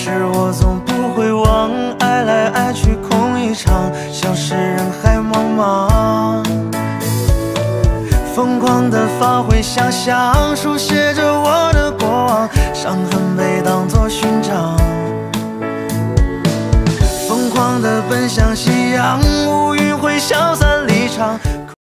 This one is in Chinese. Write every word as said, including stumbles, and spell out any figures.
是我总不会忘，爱来爱去空一场，像是人海茫茫。疯狂的发挥想象，书写着我的过往，伤痕被当作勋章。疯狂的奔向。